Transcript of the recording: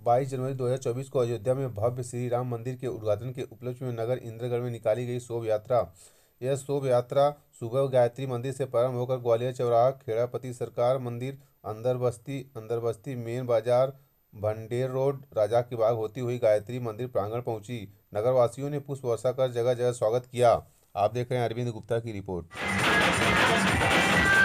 22 जनवरी 2024 को अयोध्या में भव्य श्री राम मंदिर के उद्घाटन के उपलक्ष्य में नगर इंद्रगढ़ में निकाली गई शोभा यात्रा। यह शोभा यात्रा सुबह गायत्री मंदिर से प्रारंभ होकर ग्वालियर चौराहा, खेड़ापति सरकार मंदिर, अंदर बस्ती मेन बाजार, भंडेर रोड, राजा की बाग होती हुई गायत्री मंदिर प्रांगण पहुंची। नगरवासियों ने पुष्प वर्षा कर जगह जगह स्वागत किया। आप देख रहे हैं अरविंद गुप्ता की रिपोर्ट।